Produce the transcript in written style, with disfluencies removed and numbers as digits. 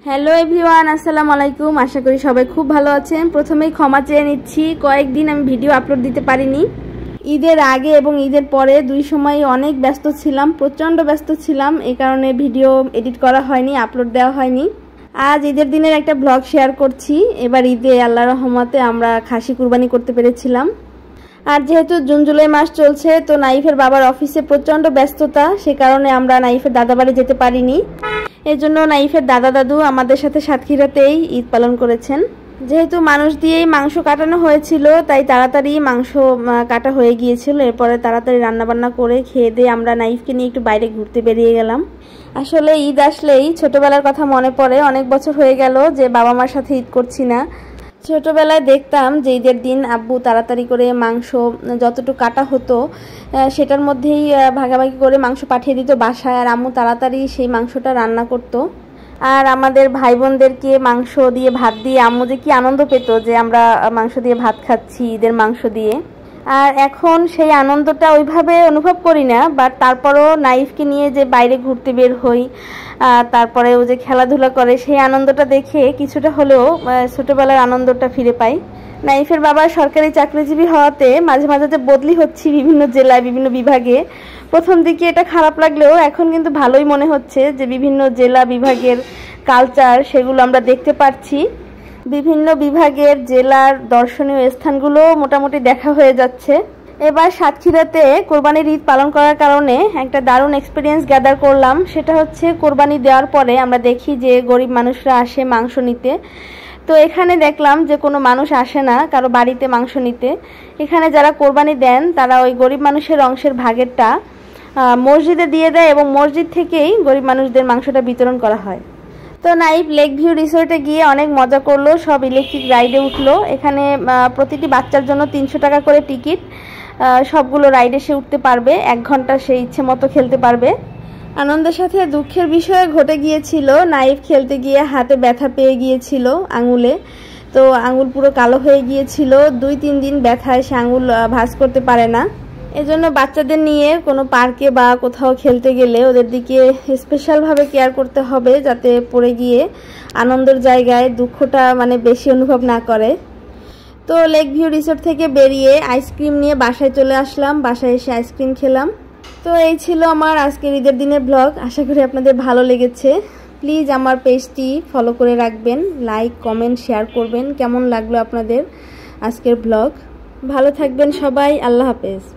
Hello everyone, আসসালামু আলাইকুম। আশা করি সবাই খুব ভালো আছেন। প্রথমেই ক্ষমা চেয়ে নিচ্ছি, কয়েকদিন আমি ভিডিও আপলোড দিতে পারিনি। ঈদের আগে এবং ঈদের পরে দুই সময় অনেক ব্যস্ত ছিলাম, প্রচণ্ড ব্যস্ত ছিলাম। এই কারণে ভিডিও এডিট করা হয়নি, আপলোড দেওয়া হয়নি। আজ ঈদের দিনের একটা ব্লগ শেয়ার করছি। এবার ঈদে আল্লাহর রহমতে আমরা খাসি কুরবানি করতে পেরেছিলাম। আর যেহেতু জুন জুলাই মাস চলছে, তো নাইফের বাবার অফিসে প্রচণ্ড ব্যস্ততা, সে কারণে আমরা নাইফের দাদাবাড়ি যেতে পারিনি। এই জন্য নাইফের দাদা দাদু আমাদের সাথে সাতক্ষীরাতেই ঈদ পালন করেছেন। যেহেতু মানুষ দিয়েই মাংস কাটানো হয়েছিল, তাই তাড়াতাড়ি মাংস কাটা হয়ে গিয়েছিল। এরপরে তাড়াতাড়ি রান্নাবান্না করে খেয়ে দিয়ে আমরা নাইফকে নিয়ে একটু বাইরে ঘুরতে বেরিয়ে গেলাম। আসলে ঈদ আসলেই ছোটবেলার কথা মনে পড়ে। অনেক বছর হয়ে গেল যে বাবা মার সাথে ঈদ করছি না। ছোটবেলায় দেখতাম যে ঈদের দিন আব্বু তাড়াতাড়ি করে মাংস যতটুকু কাটা হতো সেটার মধ্যেই ভাগাভাগি করে মাংস পাঠিয়ে দিত বাসায়, আর আম্মু তাড়াতাড়ি সেই মাংসটা রান্না করত। আর আমাদের ভাই বোনদেরকে মাংস দিয়ে ভাত দিয়ে আম্মু যে কি আনন্দ পেত যে আমরা মাংস দিয়ে ভাত খাচ্ছি ঈদের মাংস দিয়ে। আর এখন সেই আনন্দটা ওইভাবে অনুভব করি না, বাট তারপরও নাইফকে নিয়ে যে বাইরে ঘুরতে বের হই, তারপরে ও যে খেলাধুলা করে, সেই আনন্দটা দেখে কিছুটা হলেও ছোটবেলার আনন্দটা ফিরে পাই। নাইফের বাবা সরকারি চাকরিজীবী হওয়াতে মাঝে মাঝে যে বদলি হচ্ছি বিভিন্ন জেলায় বিভিন্ন বিভাগে, প্রথম দিকে এটা খারাপ লাগলেও এখন কিন্তু ভালোই মনে হচ্ছে যে বিভিন্ন জেলা বিভাগের কালচার সেগুলো আমরা দেখতে পাচ্ছি। বিভিন্ন বিভাগের জেলার দর্শনীয় স্থানগুলো মোটামুটি দেখা হয়ে যাচ্ছে। এবার সাতক্ষীরাতে কোরবানির ঈদ পালন করার কারণে একটা দারুণ এক্সপিরিয়েন্স গ্যাদার করলাম। সেটা হচ্ছে কোরবানি দেওয়ার পরে আমরা দেখি যে গরিব মানুষরা আসে মাংস নিতে। তো এখানে দেখলাম যে কোনো মানুষ আসে না কারো বাড়িতে মাংস নিতে। এখানে যারা কোরবানি দেন তারা ওই গরিব মানুষের অংশের ভাগেরটা মসজিদে দিয়ে দেয় এবং মসজিদ থেকেই গরিব মানুষদের মাংসটা বিতরণ করা হয়। তো নাইফ লেক ভিউ রিসোর্টে গিয়ে অনেক মজা করলো, সব ইলেকট্রিক রাইডে উঠলো। এখানে প্রতিটি বাচ্চার জন্য 300 টাকা করে টিকিট। সবগুলো রাইডে সে উঠতে পারবে, 1 ঘন্টা সে ইচ্ছে মতো খেলতে পারবে। আনন্দের সাথে দুঃখের বিষয় ঘটে গিয়েছিল, নাইফ খেলতে গিয়ে হাতে ব্যথা পেয়ে গিয়েছিল আঙুলে। তো আঙুল পুরো কালো হয়ে গিয়েছিল, 2-3 দিন ব্যথায় সে আঙুল ভাঁজ করতে পারে না। এজন্য বাচ্চাদের নিয়ে কোনো পার্কে বা কোথাও খেলতে গেলে ওদের দিকে স্পেশালভাবে কেয়ার করতে হবে, যাতে পড়ে গিয়ে আনন্দের জায়গায় দুঃখটা বেশি অনুভব না করে। তো লেক ভিউ রিসোর্ট থেকে বেরিয়ে আইসক্রিম নিয়ে বাসায় চলে আসলাম। বাসায় এসে আইসক্রিম খেলাম। তো এই ছিল আমার আজকের ঈদের দিনের ব্লগ। আশা করি আপনাদের ভালো লেগেছে। প্লিজ আমার পেজটি ফলো করে রাখবেন, লাইক কমেন্ট শেয়ার করবেন কেমন লাগলো আপনাদের আজকের ব্লগ। ভালো থাকবেন সবাই, আল্লাহ হাফেজ।